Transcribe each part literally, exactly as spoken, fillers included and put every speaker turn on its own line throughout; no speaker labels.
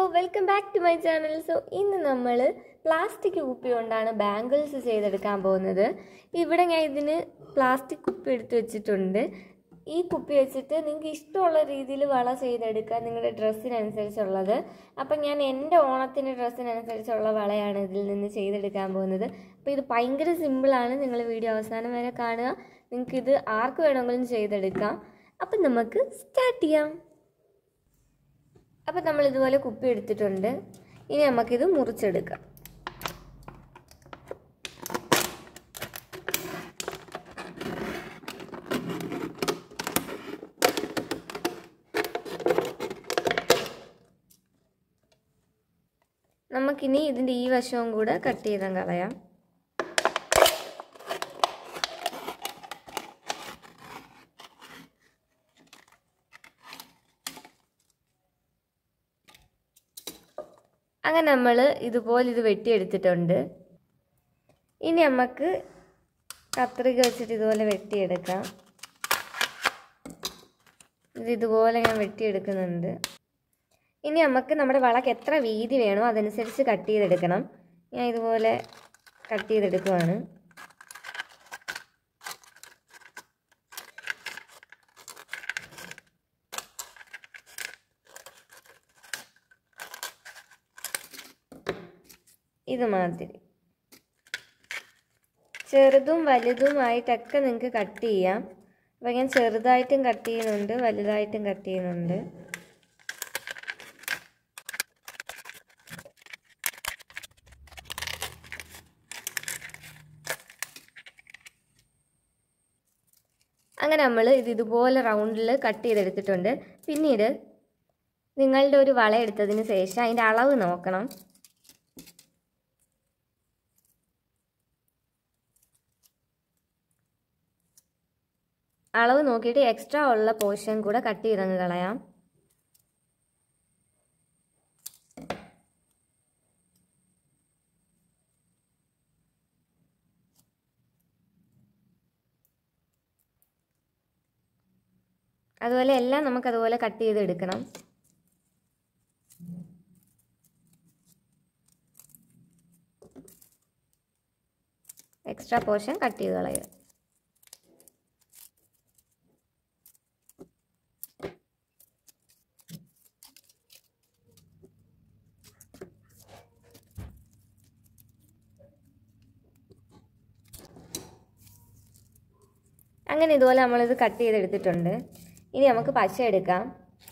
welcome back to my channel. So, ഇന്ന് നമ്മൾ plastic കുപ്പി കൊണ്ടാണ് ബാംഗിൾസ് ചെയ്തെടുക്കാൻ പോകുന്നത്. ഇവിടെ ഞാൻ ഇതിന് പ്ലാസ്റ്റിക് കുപ്പി എടുത്ത് വെച്ചിട്ടുണ്ട്. ഈ കുപ്പി വെച്ചിട്ട് നിങ്ങൾക്ക് ഇഷ്ടമുള്ള രീതിയിൽ വള ചെയ്തെടുക്കാം, നിങ്ങളുടെ ഡ്രസ്സിനനുസരിച്ചുള്ളത്. അപ്പം ഞാൻ എൻ്റെ ഓണത്തിൻ്റെ ഡ്രസ്സിനനുസരിച്ചുള്ള വളയാണ് ഇതിൽ നിന്ന് ചെയ്തെടുക്കാൻ പോകുന്നത്. അപ്പോൾ ഇത് ഭയങ്കര സിമ്പിളാണ്. നിങ്ങൾ വീഡിയോ അവസാനം വരെ കാണുക. നിങ്ങൾക്കിത് ആർക്ക് വേണമെങ്കിലും ചെയ്തെടുക്കാം. അപ്പം നമുക്ക് സ്റ്റാർട്ട് ചെയ്യാം. അപ്പം നമ്മൾ ഇതുപോലെ കുപ്പി എടുത്തിട്ടുണ്ട്. ഇനി നമുക്കിത് മുറിച്ചെടുക്കാം. നമുക്കിനി ഇതിൻ്റെ ഈ വശവും കൂടെ കട്ട് ചെയ്ത് കളയാം. അങ്ങനെ നമ്മൾ ഇതുപോലെ ഇത് വെട്ടിയെടുത്തിട്ടുണ്ട്. ഇനി നമുക്ക് കത്രിക വെച്ചിട്ട് ഇതുപോലെ വെട്ടിയെടുക്കാം. ഇത് ഇതുപോലെ ഞാൻ വെട്ടിയെടുക്കുന്നുണ്ട്. ഇനി നമുക്ക് നമ്മുടെ വളക്ക് എത്ര വീതി വേണോ അതനുസരിച്ച് കട്ട് ചെയ്തെടുക്കണം. ഞാൻ ഇതുപോലെ കട്ട് ചെയ്തെടുക്കുവാണ്. ഇതുമാതിരി ചെറുതും വലുതുമായിട്ടൊക്കെ നിങ്ങൾക്ക് കട്ട് ചെയ്യാം. അപ്പോൾ ഞാൻ ചെറുതായിട്ടും കട്ട് ചെയ്യുന്നുണ്ട്, വലുതായിട്ടും കട്ട് ചെയ്യുന്നുണ്ട്. അങ്ങനെ നമ്മൾ ഇത് ഇതുപോലെ റൗണ്ടിൽ കട്ട് ചെയ്തെടുത്തിട്ടുണ്ട്. പിന്നീട് നിങ്ങളുടെ ഒരു വള എടുത്തതിന് ശേഷം അതിൻ്റെ അളവ് നോക്കണം. അളവ് നോക്കിയിട്ട് എക്സ്ട്രാ ഉള്ള പോർഷൻ കൂടെ കട്ട് ചെയ്തങ്ങ് കളയാം. അതുപോലെ എല്ലാം നമുക്കതുപോലെ കട്ട് ചെയ്തെടുക്കണം. എക്സ്ട്രാ പോർഷൻ കട്ട് ചെയ്ത് കളയുക. അങ്ങനെ ഇതുപോലെ നമ്മളിത് കട്ട് ചെയ്തെടുത്തിട്ടുണ്ട്. ഇനി നമുക്ക് പശ എടുക്കാം.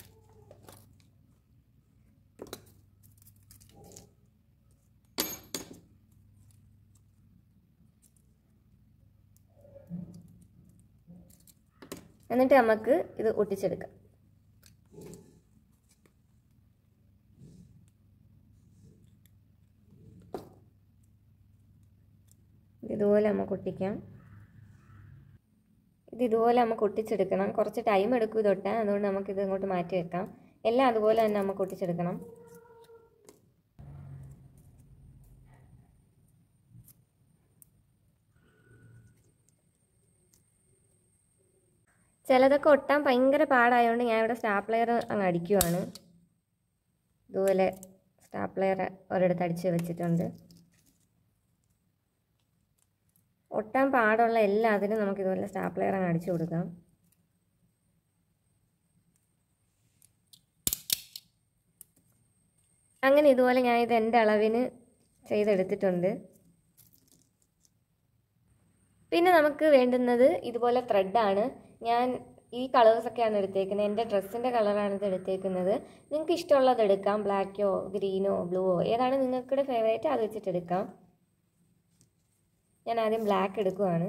എന്നിട്ട് നമുക്ക് ഇത് ഒട്ടിച്ചെടുക്കാം. ഇതുപോലെ നമുക്ക് ഒട്ടിക്കാം. ഇത് ഇതുപോലെ നമുക്ക് ഒട്ടിച്ചെടുക്കണം. കുറച്ച് ടൈം എടുക്കും ഇത് ഒട്ടാൻ. അതുകൊണ്ട് നമുക്കിത് ഇങ്ങോട്ട് മാറ്റി വെക്കാം. എല്ലാം അതുപോലെ തന്നെ നമുക്ക് ഒട്ടിച്ചെടുക്കണം. ചിലതൊക്കെ ഒട്ടാൻ ഭയങ്കര പാടായതുകൊണ്ട് ഞാൻ ഇവിടെ സ്റ്റാപ്ലെയർ അങ്ങ് അടിക്കുവാണ്. ഇതുപോലെ സ്റ്റാപ്ലെയർ ഒരിടത്ത് അടിച്ച് വെച്ചിട്ടുണ്ട്. ഒട്ടാൻ പാടുള്ള എല്ലാത്തിനും നമുക്കിതുപോലെ സ്റ്റാപ്ലെയർ അങ്ങ് അടിച്ചു കൊടുക്കാം. അങ്ങനെ ഇതുപോലെ ഞാൻ ഇത് എൻ്റെ അളവിന് ചെയ്തെടുത്തിട്ടുണ്ട്. പിന്നെ നമുക്ക് വേണ്ടുന്നത് ഇതുപോലെ ത്രെഡാണ്. ഞാൻ ഈ കളേഴ്സൊക്കെയാണ് എടുത്തേക്കുന്നത്. എൻ്റെ ഡ്രസ്സിൻ്റെ കളറാണ് ഇത് എടുത്തേക്കുന്നത്. നിങ്ങൾക്ക് ഇഷ്ടമുള്ളത് എടുക്കാം. ബ്ലാക്കോ ഗ്രീനോ ബ്ലൂവോ ഏതാണ് നിങ്ങൾക്കുടെ ഫേവറേറ്റ് അത് വെച്ചിട്ടെടുക്കാം. ഞാൻ ആദ്യം ബ്ലാക്ക് എടുക്കുവാണ്.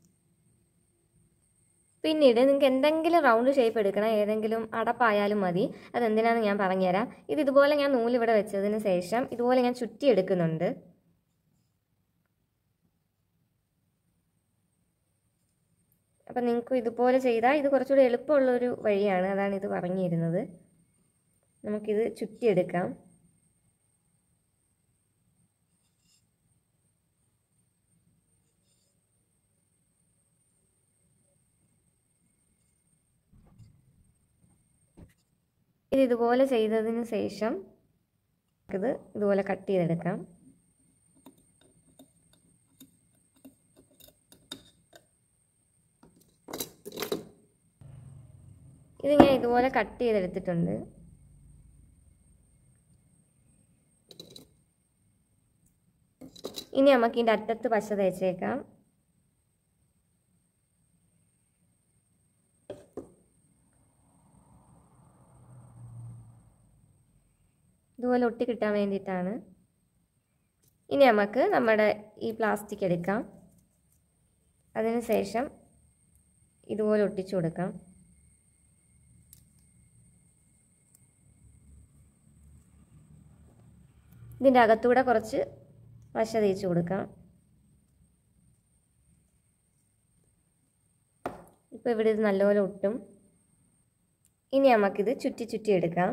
പിന്നീട് നിങ്ങൾക്ക് എന്തെങ്കിലും റൗണ്ട് ഷേപ്പ് എടുക്കണം. ഏതെങ്കിലും അടപ്പായാലും മതി. അതെന്തിനാണെന്ന് ഞാൻ പറഞ്ഞുതരാം. ഇത് ഇതുപോലെ ഞാൻ നൂലിവിടെ വെച്ചതിന് ശേഷം ഇതുപോലെ ഞാൻ ചുറ്റി എടുക്കുന്നുണ്ട്. അപ്പം നിങ്ങൾക്ക് ഇതുപോലെ ചെയ്താൽ ഇത് കുറച്ചുകൂടി എളുപ്പമുള്ളൊരു വഴിയാണ്. അതാണ് ഇത് പറഞ്ഞിരുന്നത്. നമുക്കിത് ചുറ്റിയെടുക്കാം. ഇത് ഇതുപോലെ ചെയ്തതിന് ശേഷം ഇത് ഇതുപോലെ കട്ട് ചെയ്തെടുക്കാം. ഇത് ഞാൻ ഇതുപോലെ കട്ട് ചെയ്തെടുത്തിട്ടുണ്ട്. ഇനി നമുക്ക് ഇതിൻ്റെ അറ്റത്ത് പശ തേച്ചേക്കാം. ഇതുപോലെ ഒട്ടി കിട്ടാൻ വേണ്ടിയിട്ടാണ്. ഇനി നമുക്ക് നമ്മുടെ ഈ പ്ലാസ്റ്റിക് എടുക്കാം. അതിന് ശേഷം ഇതുപോലെ ഒട്ടിച്ചു കൊടുക്കാം. ഇതിൻ്റെ അകത്തൂടെ കുറച്ച് പശ തേച്ച് കൊടുക്കാം. ഇപ്പോൾ ഇവിടെ ഇത് നല്ലപോലെ ഒട്ടും. ഇനി നമുക്കിത് ചുറ്റി ചുറ്റി എടുക്കാം.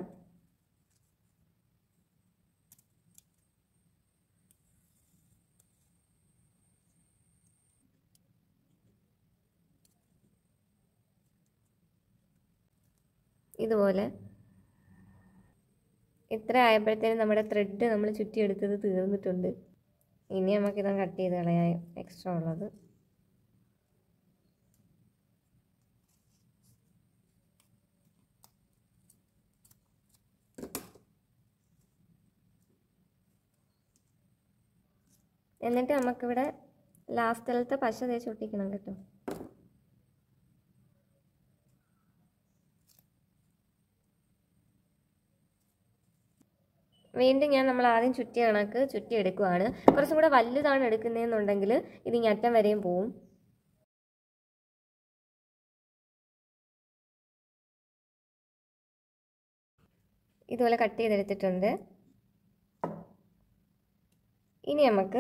ഇതുപോലെ ഇത്ര ആയപ്പോഴത്തേനും നമ്മുടെ ത്രെഡ് നമ്മൾ ചുറ്റിയെടുത്തത് തീർന്നിട്ടുണ്ട്. ഇനി നമുക്കിത് കട്ട് ചെയ്ത് കളയാം എക്സ്ട്രാ ഉള്ളത്. എന്നിട്ട് നമുക്കിവിടെ ലാസ്റ്റിലത്തെ പശ തേച്ച് ഒട്ടിക്കണം കേട്ടോ. വീണ്ടും ഞാൻ നമ്മൾ ആദ്യം ചുറ്റിയ കണക്ക് ചുറ്റി എടുക്കുവാണ്. കുറച്ചും കൂടെ വലുതാണ് എടുക്കുന്നതെന്നുണ്ടെങ്കിൽ ഇത് ഇനി അറ്റം വരെയും പോവും. ഇതുപോലെ കട്ട് ചെയ്തെടുത്തിട്ടുണ്ട്. ഇനി നമുക്ക്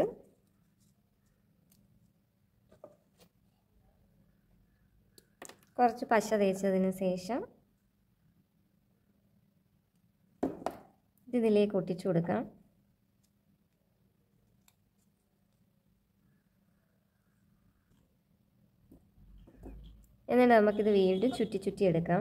കുറച്ച് പശ തേച്ചതിന് ശേഷം ഇതിലേക്ക് ഒട്ടിച്ചു കൊടുക്കാം. എന്നിട്ട് നമുക്കിത് വീണ്ടും ചുറ്റി ചുറ്റി എടുക്കാം.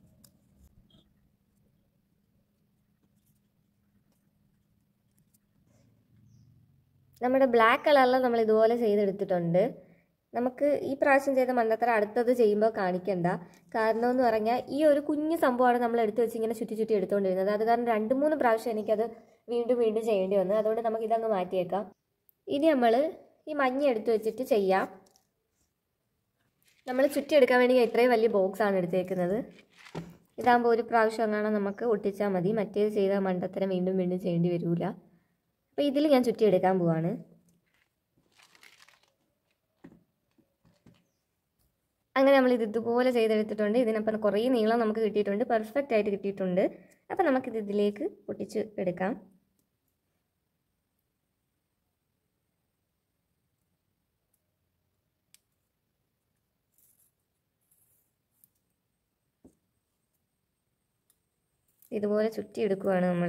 നമ്മുടെ ബ്ലാക്ക് കളറിൽ നമ്മൾ ഇതുപോലെ ചെയ്തെടുത്തിട്ടുണ്ട്. നമുക്ക് ഈ പ്രാവശ്യം ചെയ്ത മണ്ടത്തര അടുത്തത് ചെയ്യുമ്പോൾ കാണിക്കണ്ട. കാരണം എന്ന് പറഞ്ഞാൽ ഈ ഒരു കുഞ്ഞു സംഭവമാണ് നമ്മൾ എടുത്ത് വെച്ച് ഇങ്ങനെ ചുറ്റി ചുറ്റി എടുത്തുകൊണ്ടിരുന്നത്. അത് കാരണം രണ്ട് മൂന്ന് പ്രാവശ്യം എനിക്കത് വീണ്ടും വീണ്ടും ചെയ്യേണ്ടി വന്നു. അതുകൊണ്ട് നമുക്ക് ഇതങ്ങ് മാറ്റിയേക്കാം. ഇനി നമ്മൾ ഈ മഞ്ഞ എടുത്ത് വെച്ചിട്ട് ചെയ്യാം. നമ്മൾ ചുറ്റിയെടുക്കാൻ വേണ്ടി ഇത്രയും വലിയ ബോക്സാണ് എടുത്തേക്കുന്നത്. ഇതാകുമ്പോൾ ഒരു പ്രാവശ്യം അങ്ങനെ നമുക്ക് ഒട്ടിച്ചാൽ മതി. മറ്റേത് ചെയ്ത മണ്ടത്തരം വീണ്ടും വീണ്ടും ചെയ്യേണ്ടി വരില്ല. അപ്പോൾ ഇതിൽ ഞാൻ ചുറ്റിയെടുക്കാൻ പോവാണ്. അങ്ങനെ നമ്മൾ ഇത് ഇതുപോലെ ചെയ്തെടുത്തിട്ടുണ്ട്. ഇതിനപ്പം കുറേ നീളം നമുക്ക് കിട്ടിയിട്ടുണ്ട്. പെർഫെക്റ്റ് ആയിട്ട് കിട്ടിയിട്ടുണ്ട്. അപ്പം നമുക്കിത് ഇതിലേക്ക് ഒട്ടിച്ച് എടുക്കാം. ഇതുപോലെ ചുറ്റിയെടുക്കുകയാണ് നമ്മൾ.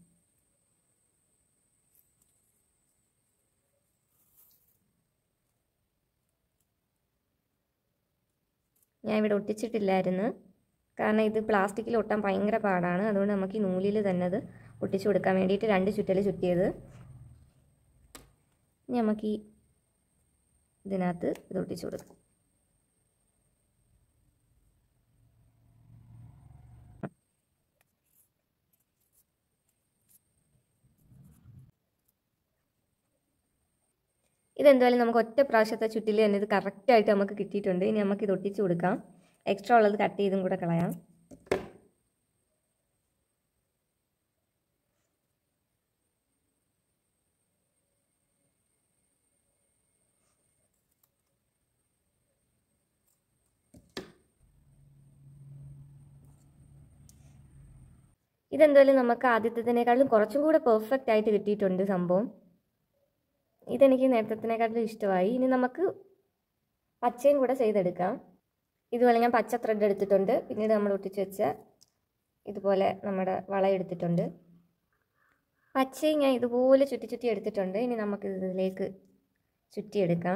ഞാൻ ഇവിടെ ഒട്ടിച്ചിട്ടില്ലായിരുന്നു. കാരണം ഇത് പ്ലാസ്റ്റിക്കിൽ ഒട്ടാൻ ഭയങ്കര പാടാണ്. അതുകൊണ്ട് നമുക്ക് ഈ നൂലിൽ തന്നെ അത് ഒട്ടിച്ചു കൊടുക്കാൻ വേണ്ടിയിട്ട് രണ്ട് ചുറ്റൽ ചുറ്റിയത്. ഇനി നമുക്ക് ഈ ഇതിനകത്ത് ഇത് ഒട്ടിച്ചു കൊടുക്കാം. ഇതെന്തായാലും നമുക്ക് ഒറ്റ പ്രാവശ്യത്തെ ചുറ്റിൽ തന്നെ ഇത് കറക്റ്റായിട്ട് നമുക്ക് കിട്ടിയിട്ടുണ്ട്. ഇനി നമുക്ക് ഇത് ഒട്ടിച്ചു കൊടുക്കാം. എക്സ്ട്രാ ഉള്ളത് കട്ട് ചെയ്തും കൂടെ കളയാം. ഇതെന്തായാലും നമുക്ക് ആദ്യത്തേതിനേക്കാളും കുറച്ചും കൂടെ പെർഫെക്റ്റ് ആയിട്ട് കിട്ടിയിട്ടുണ്ട് സംഭവം. ഇതെനിക്ക് നേരത്തേതിനേക്കാളും ഇഷ്ടമായി. ഇനി നമുക്ക് പച്ചയും കൂടെ ചെയ്തെടുക്കാം. ഇതുപോലെ ഞാൻ പച്ച ത്രെഡ് എടുത്തിട്ടുണ്ട്. പിന്നീട് നമ്മൾ ഒട്ടിച്ച് വെച്ച ഇതുപോലെ നമ്മുടെ വള എടുത്തിട്ടുണ്ട്. പച്ചയും ഞാൻ ഇതുപോലെ ചുറ്റി ചുറ്റി എടുത്തിട്ടുണ്ട്. ഇനി നമുക്ക് ഇതിലേക്ക് ചുറ്റിയെടുക്കാം.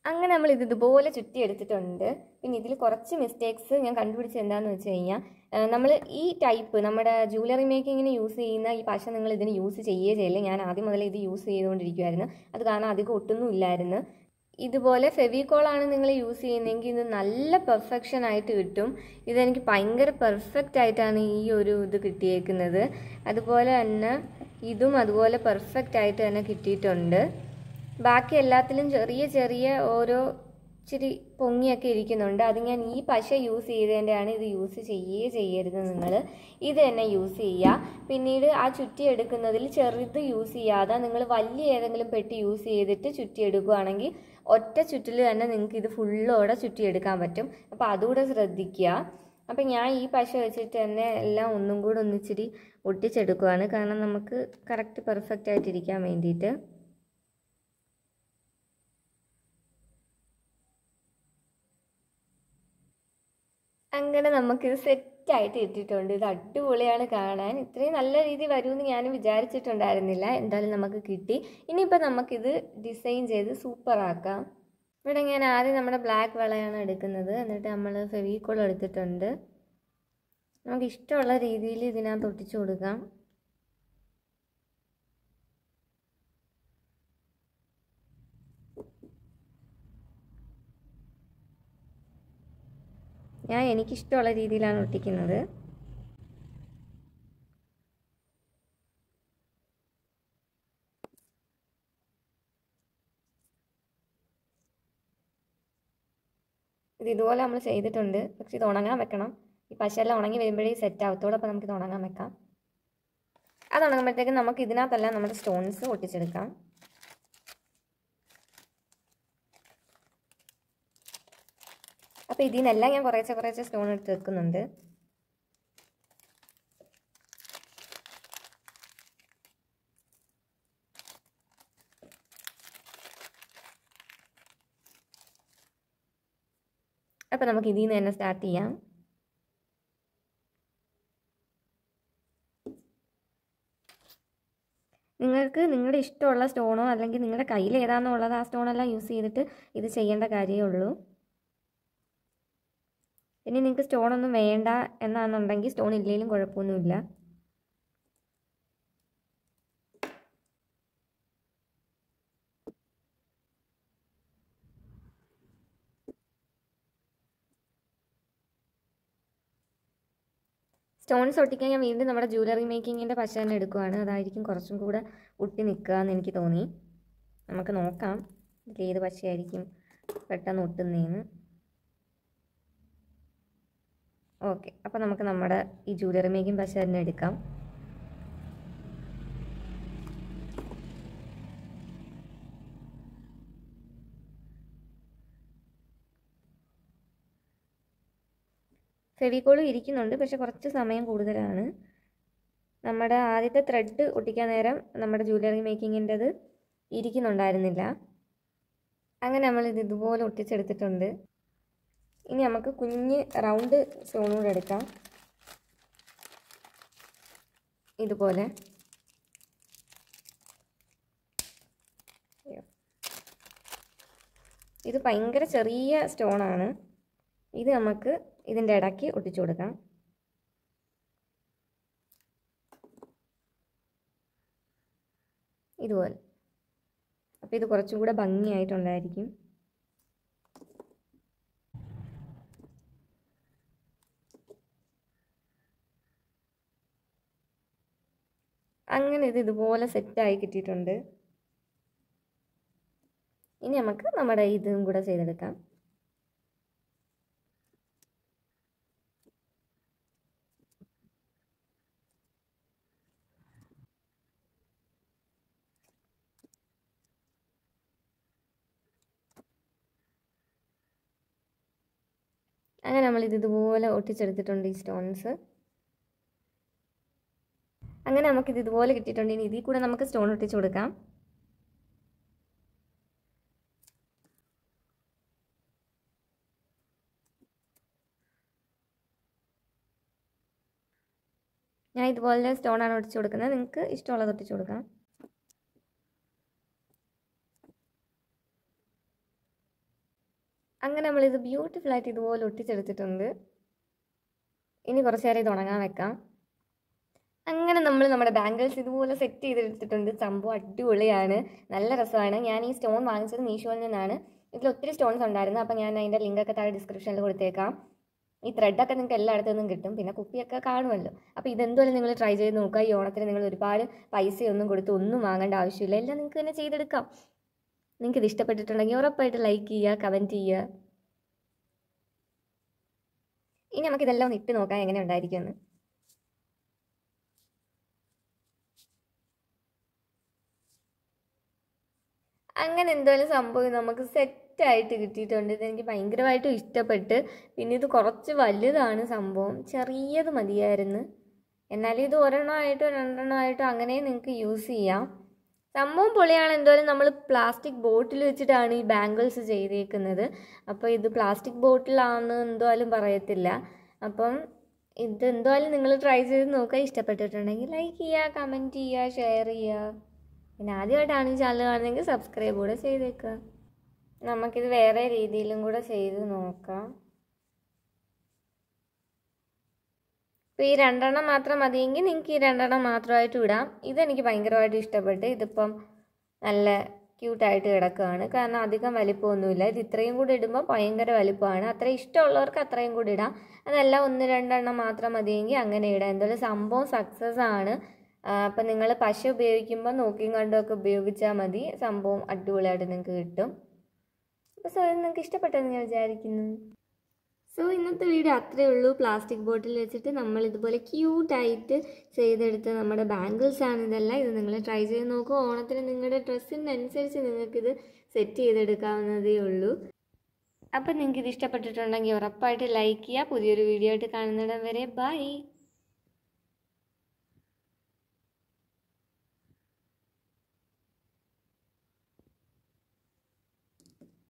അങ്ങനെ നമ്മൾ ഇത് ഇതുപോലെ ചുറ്റി എടുത്തിട്ടുണ്ട്. പിന്നെ ഇതിൽ കുറച്ച് മിസ്റ്റേക്സ് ഞാൻ കണ്ടുപിടിച്ചത് എന്താണെന്ന് വെച്ച് കഴിഞ്ഞാൽ, നമ്മൾ ഈ ടൈപ്പ് നമ്മുടെ ജൂവലറി മേക്കിങ്ങിന് യൂസ് ചെയ്യുന്ന ഈ പശ നിങ്ങൾ ഇതിന് യൂസ് ചെയ്യുകയേ ചെയ്യില്ല. ഞാൻ ആദ്യം മുതൽ ഇത് യൂസ് ചെയ്തുകൊണ്ടിരിക്കുമായിരുന്നു. അത് കാരണം അധികം ഒട്ടൊന്നും ഇല്ലായിരുന്നു. ഇതുപോലെ ഫെവിക്കോളാണ് നിങ്ങൾ യൂസ് ചെയ്യുന്നതെങ്കിൽ ഇത് നല്ല പെർഫെക്ഷൻ ആയിട്ട് കിട്ടും. ഇതെനിക്ക് ഭയങ്കര പെർഫെക്റ്റ് ആയിട്ടാണ് ഈ ഒരു ഇത് കിട്ടിയേക്കുന്നത്. അതുപോലെ തന്നെ ഇതും അതുപോലെ പെർഫെക്റ്റ് ആയിട്ട് തന്നെ കിട്ടിയിട്ടുണ്ട്. ബാക്കി എല്ലാത്തിലും ചെറിയ ചെറിയ ഓരോ ഇച്ചിരി പൊങ്ങിയൊക്കെ ഇരിക്കുന്നുണ്ട്. അത് ഞാൻ ഈ പശ യൂസ് ചെയ്തതിൻ്റെയാണ്. ഇത് യൂസ് ചെയ്യേ ചെയ്യരുത് നിങ്ങൾ. ഇത് തന്നെ യൂസ് ചെയ്യുക. പിന്നീട് ആ ചുറ്റി എടുക്കുന്നതിൽ ചെറുത് യൂസ് ചെയ്യാതെ നിങ്ങൾ വലിയ ഏതെങ്കിലും പെട്ടി യൂസ് ചെയ്തിട്ട് ചുറ്റി എടുക്കുകയാണെങ്കിൽ ഒറ്റ ചുറ്റിൽ തന്നെ നിങ്ങൾക്ക് ഇത് ഫുള്ളോടെ ചുറ്റിയെടുക്കാൻ പറ്റും. അപ്പോൾ അതുകൂടെ ശ്രദ്ധിക്കുക. അപ്പം ഞാൻ ഈ പശ വെച്ചിട്ട് തന്നെ എല്ലാം ഒന്നും കൂടെ ഒന്നിച്ചിരി ഒട്ടിച്ചെടുക്കുകയാണ്. കാരണം നമുക്ക് കറക്റ്റ് പെർഫെക്റ്റ് ആയിട്ടിരിക്കാൻ വേണ്ടിയിട്ട്. അങ്ങനെ നമുക്കിത് സെറ്റായിട്ട് ഇട്ടിട്ടുണ്ട്. ഇത് അടിപൊളിയാണ് കാണാൻ. ഇത്രയും നല്ല രീതിയിൽ വരുമെന്ന് ഞാനും വിചാരിച്ചിട്ടുണ്ടായിരുന്നില്ല. എന്തായാലും നമുക്ക് കിട്ടി. ഇനിയിപ്പോൾ നമുക്കിത് ഡിസൈൻ ചെയ്ത് സൂപ്പറാക്കാം. ഇവിടെ ഞാൻ ആദ്യം നമ്മുടെ ബ്ലാക്ക് വളയാണ് എടുക്കുന്നത്. എന്നിട്ട് നമ്മൾ ഫെവിക്കോൾ എടുത്തിട്ടുണ്ട്. നമുക്ക് ഇഷ്ടമുള്ള രീതിയിൽ ഇതിനകത്ത് ഒട്ടിച്ചു കൊടുക്കാം. ഞാൻ എനിക്കിഷ്ടമുള്ള രീതിയിലാണ് ഒട്ടിക്കുന്നത്. ഇത് ഇതുപോലെ നമ്മൾ ചെയ്തിട്ടുണ്ട്. പക്ഷെ ഇത് ഉണങ്ങാൻ വെക്കണം. ഈ പശയെല്ലാം ഉണങ്ങി വരുമ്പോഴേ സെറ്റ് ആവത്തോളൂ. അപ്പോൾ നമുക്കിത് ഉണങ്ങാൻ വെക്കാം. അത് ഉണങ്ങുമ്പോഴത്തേക്കും നമുക്ക് ഇതിനകത്തെല്ലാം നമ്മുടെ സ്റ്റോൺസ് ഒട്ടിച്ചെടുക്കാം. അപ്പോൾ ഇതിൽ നിന്നെല്ലാം ഞാൻ കുറേശ്ശെ കുറേശ്ശെ സ്റ്റോൺ എടുത്ത് വെക്കുന്നുണ്ട്. അപ്പോൾ നമുക്ക് ഇതിൽ നിന്ന് തന്നെ സ്റ്റാർട്ട് ചെയ്യാം. നിങ്ങൾക്ക് നിങ്ങളുടെ ഇഷ്ടമുള്ള സ്റ്റോണോ അല്ലെങ്കിൽ നിങ്ങളുടെ കയ്യിൽ ഏതാണെന്നുള്ളത് ആ സ്റ്റോണെല്ലാം യൂസ് ചെയ്തിട്ട് ഇത് ചെയ്യേണ്ട കാര്യമേ ഉള്ളൂ. ഇനി നിങ്ങൾക്ക് സ്റ്റോണൊന്നും വേണ്ട എന്നാണെന്നുണ്ടെങ്കിൽ സ്റ്റോൺ ഇല്ലെങ്കിലും കുഴപ്പമൊന്നുമില്ല. സ്റ്റോൺസ് ഒട്ടിക്കാൻ ഞാൻ വീണ്ടും നമ്മുടെ ജൂവലറി മേക്കിങ്ങിൻ്റെ പശ തന്നെ എടുക്കുകയാണ്. അതായിരിക്കും കുറച്ചും കൂടെ ഒട്ടി നിൽക്കുക എന്ന് എനിക്ക് തോന്നി. നമുക്ക് നോക്കാം ഇതിൽ ഏത് പശയായിരിക്കും പെട്ടെന്ന് ഒട്ടുന്നതെന്ന്. ഓക്കെ, അപ്പോൾ നമുക്ക് നമ്മുടെ ഈ ജൂവലറി മേക്കിംഗ് പശ തന്നെ എടുക്കാം. ഫെവിക്കോളും ഇരിക്കുന്നുണ്ട്, പക്ഷെ കുറച്ച് സമയം കൂടുതലാണ്. നമ്മുടെ ആദ്യത്തെ ത്രെഡ് ഒട്ടിക്കാൻ നേരം നമ്മുടെ ജൂവലറി മേക്കിങ്ങിൻ്റെത് ഇരിക്കുന്നുണ്ടായിരുന്നില്ല. അങ്ങനെ നമ്മളിത് ഇതുപോലെ ഒട്ടിച്ചെടുത്തിട്ടുണ്ട്. ഇനി നമുക്ക് കുഞ്ഞ് റൗണ്ട് സ്റ്റോൺ കൂടെ എടുക്കാം. ഇതുപോലെ ഇത് ഭയങ്കര ചെറിയ സ്റ്റോണാണ്. ഇത് നമുക്ക് ഇതിൻ്റെ ഇടയ്ക്ക് ഒട്ടിച്ചു കൊടുക്കാം. ഇതുപോലെ. അപ്പോൾ ഇത് കുറച്ചും കൂടെ ഭംഗിയായിട്ടുണ്ടായിരിക്കും. അങ്ങനെ ഇത് ഇതുപോലെ സെറ്റായി കിട്ടിയിട്ടുണ്ട്. ഇനി നമുക്ക് നമ്മുടെ ഇതും കൂടെ ചെയ്തെടുക്കാം. അങ്ങനെ നമ്മളിത് ഇതുപോലെ ഒട്ടിച്ചെടുത്തിട്ടുണ്ട് ഈ സ്റ്റോൺസ്. അങ്ങനെ നമുക്കിത് ഇതുപോലെ കിട്ടിയിട്ടുണ്ട്. ഇനി ഇതിൽ കൂടെ നമുക്ക് സ്റ്റോൺ ഒട്ടിച്ചു കൊടുക്കാം. ഞാൻ ഇതുപോലെ സ്റ്റോണാണ് ഒട്ടിച്ചു കൊടുക്കുന്നത്. നിങ്ങൾക്ക് ഇഷ്ടമുള്ളത് ഒട്ടിച്ചു കൊടുക്കാം. അങ്ങനെ നമ്മളിത് ബ്യൂട്ടിഫുള്ളായിട്ട് ഇതുപോലെ ഒട്ടിച്ചെടുത്തിട്ടുണ്ട്. ഇനി കുറച്ച് നേരം ഇത് ഉണങ്ങാൻ വെക്കാം. അങ്ങനെ നമ്മൾ നമ്മുടെ ബാംഗിൾസ് ഇതുപോലെ സെറ്റ് ചെയ്തെടുത്തിട്ടുണ്ട്. സംഭവം അടിപൊളിയാണ്, നല്ല രസമാണ്. ഞാൻ ഈ സ്റ്റോൺ വാങ്ങിച്ചത് മീഷോയിൽ നിന്നാണ്. ഇതിൽ ഒത്തിരി സ്റ്റോൺസ് ഉണ്ടായിരുന്നു. അപ്പോൾ ഞാൻ അതിൻ്റെ ലിങ്കൊക്കെ താഴെ ഡിസ്ക്രിപ്ഷനിൽ കൊടുത്തേക്കാം. ഈ ത്രെഡൊക്കെ നിങ്ങൾക്ക് എല്ലായിടത്തു നിന്നും കിട്ടും, പിന്നെ കുപ്പിയൊക്കെ കാണുമല്ലോ. അപ്പോൾ ഇതെന്തുവരെ നിങ്ങൾ ട്രൈ ചെയ്ത് നോക്കുക. ഈ ഓണത്തിന് നിങ്ങൾ ഒരുപാട് പൈസയൊന്നും കൊടുത്ത് ഒന്നും വാങ്ങേണ്ട ആവശ്യമില്ല, എല്ലാം നിങ്ങൾക്ക് തന്നെ ചെയ്തെടുക്കാം. നിങ്ങൾക്ക് ഇത് ഇഷ്ടപ്പെട്ടിട്ടുണ്ടെങ്കിൽ ഉറപ്പായിട്ട് ലൈക്ക് ചെയ്യുക, കമൻറ്റ് ചെയ്യുക. ഇനി നമുക്കിതെല്ലാം ഒന്ന് ഇട്ട് നോക്കാം എങ്ങനെ ഉണ്ടായിരിക്കുമെന്ന്. അങ്ങനെ എന്തായാലും സംഭവം നമുക്ക് സെറ്റായിട്ട് കിട്ടിയിട്ടുണ്ട്. ഇതെനിക്ക് ഭയങ്കരമായിട്ടും ഇഷ്ടപ്പെട്ട്. പിന്നെ ഇത് കുറച്ച് വലുതാണ് സംഭവം, ചെറിയത് മതിയായിരുന്നു. എന്നാലും ഇത് ഒരെണ്ണമായിട്ടോ രണ്ടെണ്ണമായിട്ടോ അങ്ങനെ നിങ്ങൾക്ക് യൂസ് ചെയ്യാം. സംഭവം പൊളിയാണ്. എന്തായാലും നമ്മൾ പ്ലാസ്റ്റിക് ബോട്ടിൽ വെച്ചിട്ടാണ് ഈ ബാംഗിൾസ് ചെയ്തേക്കുന്നത്. അപ്പോൾ ഇത് പ്ലാസ്റ്റിക് ബോട്ടിലാണെന്ന് എന്തായാലും പറയത്തില്ല. അപ്പം ഇത് എന്തായാലും നിങ്ങൾ ട്രൈ ചെയ്ത് നോക്കുക. ഇഷ്ടപ്പെട്ടിട്ടുണ്ടെങ്കിൽ ലൈക്ക് ചെയ്യുക, കമൻറ്റ് ചെയ്യുക, ഷെയർ ചെയ്യുക. പിന്നെ ആദ്യമായിട്ടാണ് ഈ ചാനൽ കാണുന്നതെങ്കിൽ സബ്സ്ക്രൈബ് കൂടെ ചെയ്തേക്കുക. നമുക്കിത് വേറെ രീതിയിലും കൂടെ ചെയ്ത് നോക്കാം. ഇപ്പോൾ ഈ രണ്ടെണ്ണം മാത്രം മതിയെങ്കിൽ നിങ്ങൾക്ക് ഈ രണ്ടെണ്ണം മാത്രമായിട്ട് ഇടാം. ഇതെനിക്ക് ഭയങ്കരമായിട്ട് ഇഷ്ടപ്പെട്ട്. ഇതിപ്പം നല്ല ക്യൂട്ടായിട്ട് കിടക്കുകയാണ്, കാരണം അധികം വലിപ്പമൊന്നുമില്ല. ഇത് ഇത്രയും കൂടി ഇടുമ്പോൾ ഭയങ്കര വലിപ്പമാണ്. അത്ര ഇഷ്ടമുള്ളവർക്ക് അത്രയും കൂടി ഇടാം. അതല്ല ഒന്ന് രണ്ടെണ്ണം മാത്രം മതിയെങ്കിൽ അങ്ങനെ ഇടാം. എന്തായാലും സംഭവം സക്സസ് ആണ്. അപ്പം നിങ്ങൾ പശ ഉപയോഗിക്കുമ്പോൾ നോക്കിയും കണ്ടുമൊക്കെ ഉപയോഗിച്ചാൽ മതി. സംഭവം അടിപൊളിയായിട്ട് നിങ്ങൾക്ക് കിട്ടും. അപ്പോൾ സോ ഇത് നിങ്ങൾക്ക് ഇഷ്ടപ്പെട്ടെന്ന് ഞാൻ വിചാരിക്കുന്നു. സോ ഇന്നത്തെ വീഡിയോ അത്രയേ ഉള്ളൂ. പ്ലാസ്റ്റിക് ബോട്ടിൽ വെച്ചിട്ട് നമ്മൾ ഇതുപോലെ ക്യൂട്ടായിട്ട് ചെയ്തെടുത്ത നമ്മുടെ ബാംഗിൾസ് ആണ് ഇതെല്ലാം. ഇത് നിങ്ങൾ ട്രൈ ചെയ്ത് നോക്കുക. ഓണത്തിന് നിങ്ങളുടെ ഡ്രസ്സിനനുസരിച്ച് നിങ്ങൾക്കിത് സെറ്റ് ചെയ്തെടുക്കാവുന്നതേ ഉള്ളൂ. അപ്പം നിങ്ങൾക്ക് ഇത് ഇഷ്ടപ്പെട്ടിട്ടുണ്ടെങ്കിൽ ഉറപ്പായിട്ട് ലൈക്ക് ചെയ്യുക. പുതിയൊരു വീഡിയോ ആയിട്ട് കാണുന്നിടം വരെ ബൈ.